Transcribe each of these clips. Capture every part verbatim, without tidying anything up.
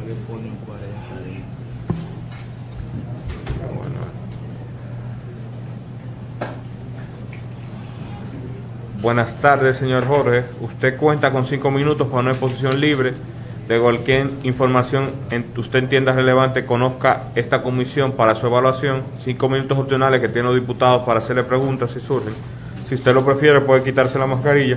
Buenas tardes, señor Jorge. Usted cuenta con cinco minutos para una exposición libre de cualquier información que usted entienda relevante, conozca esta comisión para su evaluación. Cinco minutos opcionales que tienen los diputados para hacerle preguntas si surgen. Si usted lo prefiere, puede quitarse la mascarilla.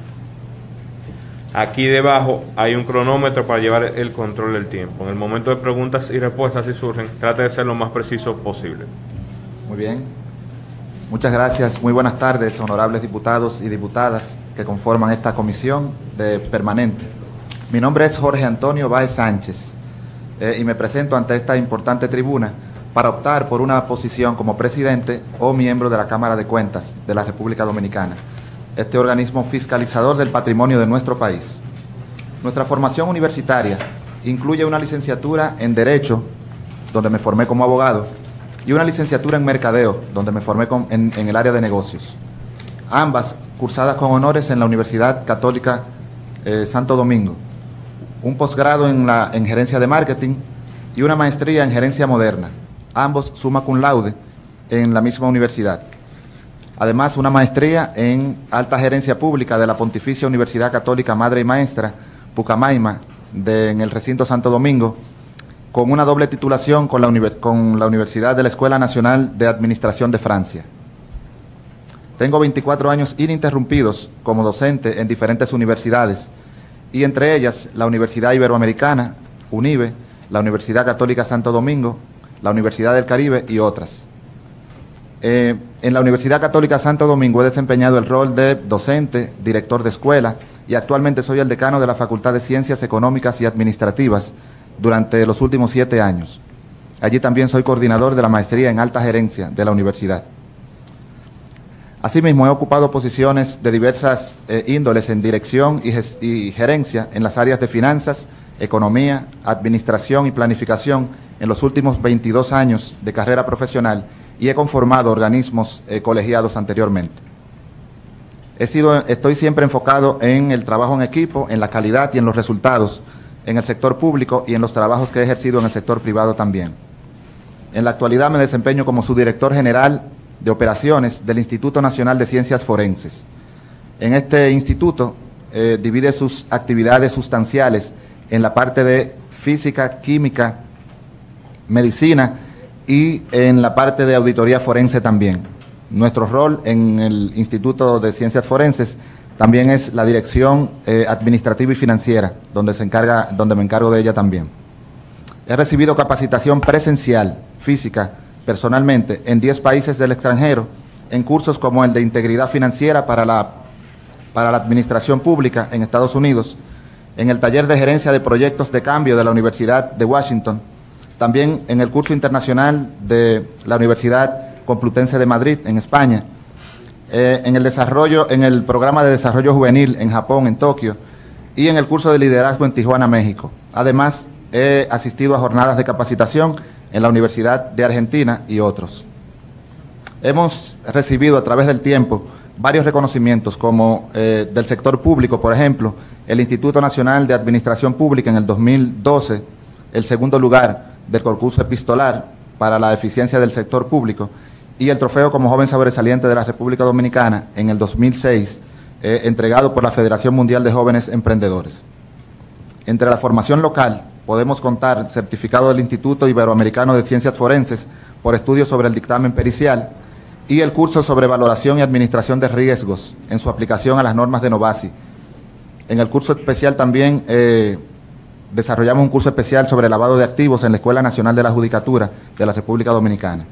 Aquí debajo hay un cronómetro para llevar el control del tiempo. En el momento de preguntas y respuestas, si surgen, trate de ser lo más preciso posible. Muy bien. Muchas gracias. Muy buenas tardes, honorables diputados y diputadas que conforman esta comisión de permanente. Mi nombre es Jorge Antonio Báez Sánchez eh, y me presento ante esta importante tribuna para optar por una posición como presidente o miembro de la Cámara de Cuentas de la República Dominicana, este organismo fiscalizador del patrimonio de nuestro país. Nuestra formación universitaria incluye una licenciatura en Derecho, donde me formé como abogado, y una licenciatura en Mercadeo, donde me formé con, en, en el área de negocios. Ambas cursadas con honores en la Universidad Católica eh, Santo Domingo. Un posgrado en, la, en Gerencia de Marketing y una maestría en Gerencia Moderna, ambos summa cum laude en la misma universidad. Además, una maestría en Alta Gerencia Pública de la Pontificia Universidad Católica Madre y Maestra, Pucamaima, de, en el recinto Santo Domingo, con una doble titulación con la, con la Universidad de la Escuela Nacional de Administración de Francia. Tengo veinticuatro años ininterrumpidos como docente en diferentes universidades, y entre ellas la Universidad Iberoamericana, UNIBE, la Universidad Católica Santo Domingo, la Universidad del Caribe y otras. Eh, en la Universidad Católica Santo Domingo he desempeñado el rol de docente, director de escuela, y actualmente soy el decano de la Facultad de Ciencias Económicas y Administrativas durante los últimos siete años. Allí también soy coordinador de la maestría en Alta Gerencia de la universidad. Asimismo, he ocupado posiciones de diversas eh, índoles en dirección y, y gerencia en las áreas de finanzas, economía, administración y planificación en los últimos veintidós años de carrera profesional, y he conformado organismos eh, colegiados anteriormente. He sido, estoy siempre enfocado en el trabajo en equipo, en la calidad y en los resultados en el sector público y en los trabajos que he ejercido en el sector privado también. En la actualidad me desempeño como subdirector general de operaciones del Instituto Nacional de Ciencias Forenses. En este instituto eh, divide sus actividades sustanciales en la parte de física, química, medicina y en la parte de auditoría forense también. Nuestro rol en el Instituto de Ciencias Forenses también es la dirección eh, administrativa y financiera, donde se encarga, donde me encargo de ella también. He recibido capacitación presencial, física, personalmente, en diez países del extranjero, en cursos como el de Integridad Financiera para la, para la Administración Pública en Estados Unidos, en el taller de Gerencia de Proyectos de Cambio de la Universidad de Washington, también en el curso internacional de la Universidad Complutense de Madrid, en España, Eh, en el desarrollo, en el programa de desarrollo juvenil en Japón, en Tokio, y en el curso de liderazgo en Tijuana, México. Además, he asistido a jornadas de capacitación en la Universidad de Argentina y otros. Hemos recibido a través del tiempo varios reconocimientos, como eh, del sector público, por ejemplo, el Instituto Nacional de Administración Pública en el dos mil doce, el segundo lugar del concurso epistolar para la eficiencia del sector público, y el trofeo como joven sobresaliente de la República Dominicana en el dos mil seis, eh, entregado por la Federación Mundial de Jóvenes Emprendedores. Entre la formación local podemos contar certificado del Instituto Iberoamericano de Ciencias Forenses por estudios sobre el dictamen pericial y el curso sobre valoración y administración de riesgos en su aplicación a las normas de Novasi. En el curso especial también eh, desarrollamos un curso especial sobre lavado de activos en la Escuela Nacional de la Judicatura de la República Dominicana.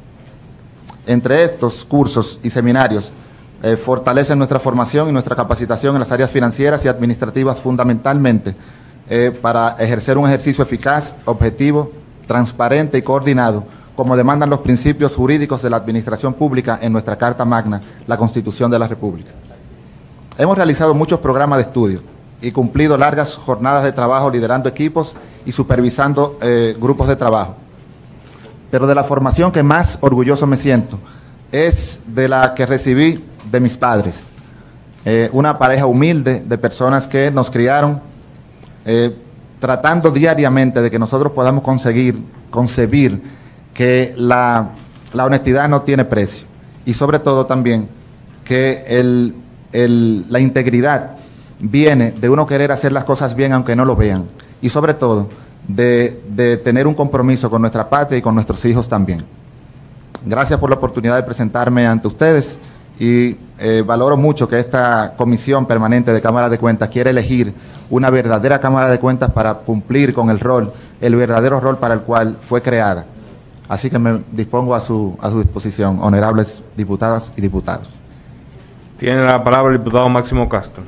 Entre estos cursos y seminarios eh, fortalecen nuestra formación y nuestra capacitación en las áreas financieras y administrativas, fundamentalmente eh, para ejercer un ejercicio eficaz, objetivo, transparente y coordinado, como demandan los principios jurídicos de la administración pública en nuestra Carta Magna, la Constitución de la República. Hemos realizado muchos programas de estudio y cumplido largas jornadas de trabajo liderando equipos y supervisando eh, grupos de trabajo. Pero de la formación que más orgulloso me siento es de la que recibí de mis padres. Eh, una pareja humilde de personas que nos criaron, eh, tratando diariamente de que nosotros podamos conseguir, concebir que la, la honestidad no tiene precio y sobre todo también que el, el, la integridad viene de uno querer hacer las cosas bien aunque no lo vean y sobre todo de, de tener un compromiso con nuestra patria y con nuestros hijos también. Gracias por la oportunidad de presentarme ante ustedes y eh, valoro mucho que esta comisión permanente de Cámara de Cuentas quiere elegir una verdadera Cámara de Cuentas para cumplir con el rol, el verdadero rol para el cual fue creada. Así que me dispongo a su, a su disposición, honorables diputadas y diputados. Tiene la palabra el diputado Máximo Castro.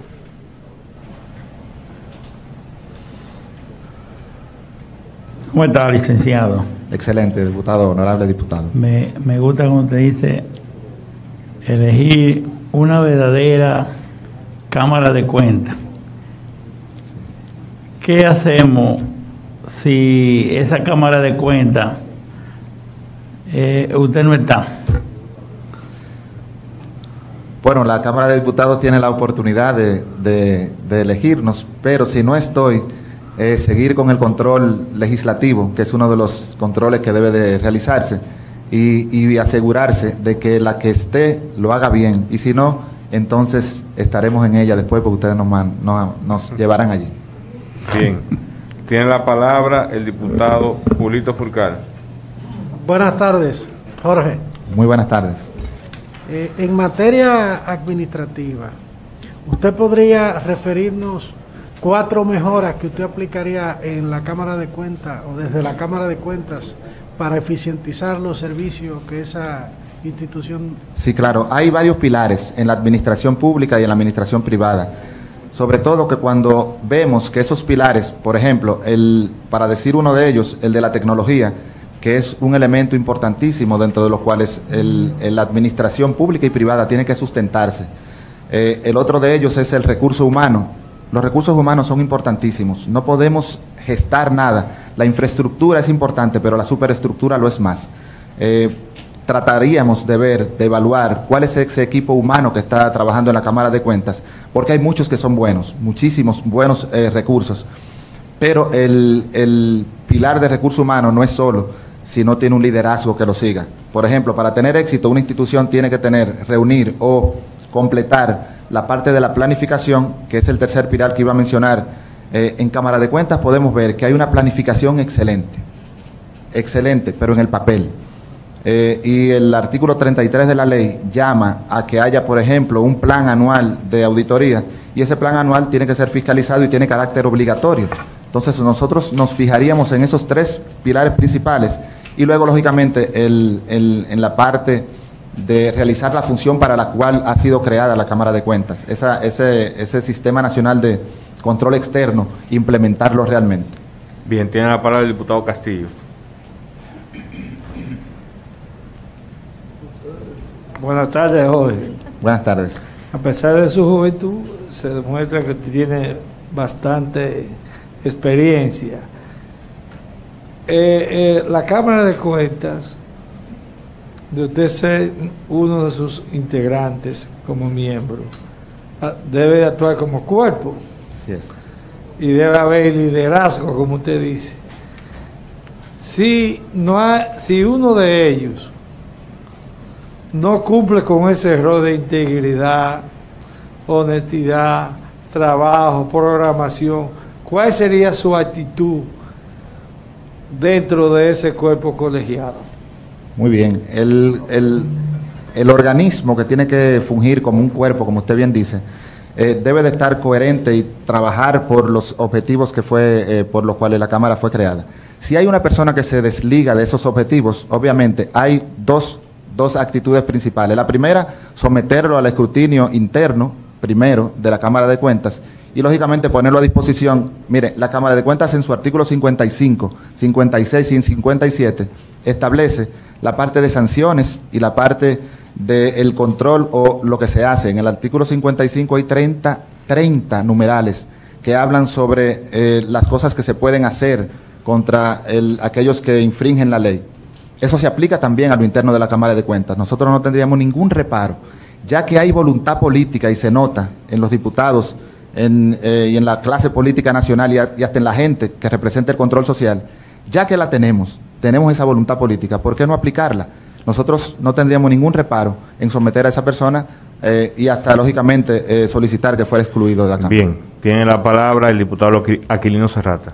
¿Cómo está, licenciado? Excelente, diputado, honorable diputado. Me, me gusta cuando usted dice elegir una verdadera Cámara de Cuentas. ¿Qué hacemos si esa Cámara de Cuentas eh, usted no está? Bueno, la Cámara de Diputados tiene la oportunidad de, de, de elegirnos, pero si no estoy, eh, seguir con el control legislativo, que es uno de los controles que debe de realizarse, y, y asegurarse de que la que esté lo haga bien, y si no, entonces estaremos en ella después porque ustedes nos, man, nos, nos llevarán allí. Bien. Tiene la palabra el diputado Julito Furcal. Buenas tardes, Jorge. Muy buenas tardes. Eh, en materia administrativa, ¿usted podría referirnos cuatro mejoras que usted aplicaría en la Cámara de Cuentas o desde la Cámara de Cuentas para eficientizar los servicios que esa institución? Sí, claro. Hay varios pilares en la administración pública y en la administración privada. Sobre todo que cuando vemos que esos pilares, por ejemplo, el, para decir uno de ellos, el de la tecnología, que es un elemento importantísimo dentro de los cuales el, el, la administración pública y privada tiene que sustentarse. Eh, el otro de ellos es el recurso humano. Los recursos humanos son importantísimos. No podemos gestar nada. La infraestructura es importante, pero la superestructura lo es más. Eh, trataríamos de ver, de evaluar cuál es ese equipo humano que está trabajando en la Cámara de Cuentas, porque hay muchos que son buenos, muchísimos buenos eh, recursos, pero el, el pilar de recursos humanos no es solo si no tiene un liderazgo que lo siga. Por ejemplo, para tener éxito, una institución tiene que tener, reunir o completar la parte de la planificación, que es el tercer pilar que iba a mencionar. Eh, en Cámara de Cuentas podemos ver que hay una planificación excelente, excelente, pero en el papel. Eh, y el artículo treinta y tres de la ley llama a que haya, por ejemplo, un plan anual de auditoría, y ese plan anual tiene que ser fiscalizado y tiene carácter obligatorio. Entonces nosotros nos fijaríamos en esos tres pilares principales y luego, lógicamente, el, el, en la parte de realizar la función para la cual ha sido creada la Cámara de Cuentas, esa, ese, ese Sistema Nacional de Control Externo, implementarlo realmente. Bien, tiene la palabra el diputado Castillo. Buenas tardes, Jorge. Buenas tardes. A pesar de su juventud, se demuestra que tiene bastante experiencia. Eh, eh, la Cámara de Cuentas, de usted ser uno de sus integrantes como miembro, debe de actuar como cuerpo. Así es. Y debe haber liderazgo, como usted dice. Si, no hay, si uno de ellos no cumple con ese rol de integridad, honestidad, trabajo, programación, ¿cuál sería su actitud dentro de ese cuerpo colegiado? Muy bien. El, el, el organismo que tiene que fungir como un cuerpo, como usted bien dice, eh, debe de estar coherente y trabajar por los objetivos que fue, eh, por los cuales la Cámara fue creada. Si hay una persona que se desliga de esos objetivos, obviamente hay dos dos actitudes principales. La primera, someterlo al escrutinio interno, primero, de la Cámara de Cuentas, y lógicamente ponerlo a disposición. Mire, la Cámara de Cuentas en su artículo cincuenta y cinco, cincuenta y seis y cincuenta y siete establece la parte de sanciones y la parte del control o lo que se hace. En el artículo cincuenta y cinco hay treinta, treinta numerales que hablan sobre eh, las cosas que se pueden hacer contra el, aquellos que infringen la ley. Eso se aplica también a lo interno de la Cámara de Cuentas. Nosotros no tendríamos ningún reparo, ya que hay voluntad política y se nota en los diputados en, eh, y en la clase política nacional y, a, y hasta en la gente que representa el control social, ya que la tenemos, tenemos esa voluntad política, ¿por qué no aplicarla? Nosotros no tendríamos ningún reparo en someter a esa persona eh, y hasta, lógicamente, eh, solicitar que fuera excluido de acá. Bien, tiene la palabra el diputado Aquilino Serrata.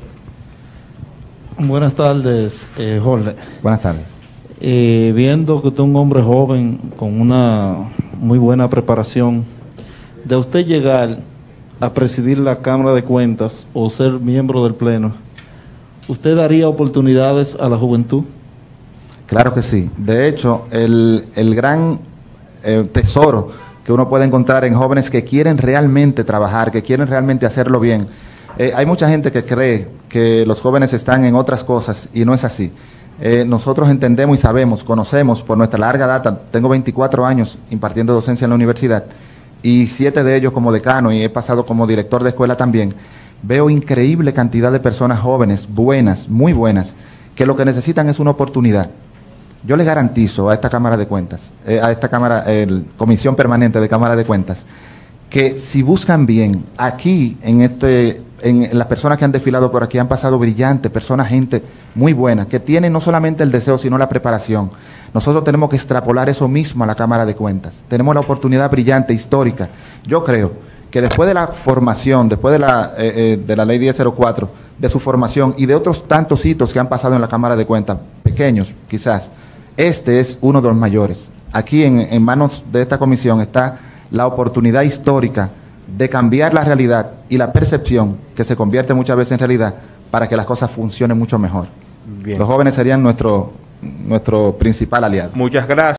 Buenas tardes, eh, Jorge. Buenas tardes. Eh, viendo que usted es un hombre joven con una muy buena preparación, de usted llegar a presidir la Cámara de Cuentas o ser miembro del Pleno, ¿usted daría oportunidades a la juventud? Claro que sí. De hecho, el, el gran eh, tesoro que uno puede encontrar en jóvenes que quieren realmente trabajar, que quieren realmente hacerlo bien. Eh, hay mucha gente que cree que los jóvenes están en otras cosas y no es así. Eh, nosotros entendemos y sabemos, conocemos por nuestra larga data, tengo veinticuatro años impartiendo docencia en la universidad y siete de ellos como decano y he pasado como director de escuela también. Veo increíble cantidad de personas jóvenes, buenas, muy buenas, que lo que necesitan es una oportunidad. Yo le garantizo a esta Cámara de Cuentas, eh, a esta Cámara, eh, Comisión Permanente de Cámara de Cuentas, que si buscan bien, aquí en este, en, en las personas que han desfilado por aquí han pasado brillantes, personas, gente muy buena, que tienen no solamente el deseo, sino la preparación. Nosotros tenemos que extrapolar eso mismo a la Cámara de Cuentas. Tenemos la oportunidad brillante, histórica. Yo creo que después de la formación, después de la, eh, eh, de la Ley diez cero cuatro, de su formación y de otros tantos hitos que han pasado en la Cámara de Cuentas, pequeños quizás, este es uno de los mayores. Aquí en, en manos de esta comisión está la oportunidad histórica de cambiar la realidad y la percepción que se convierte muchas veces en realidad para que las cosas funcionen mucho mejor. Bien. Los jóvenes serían nuestro, nuestro principal aliado. Muchas gracias.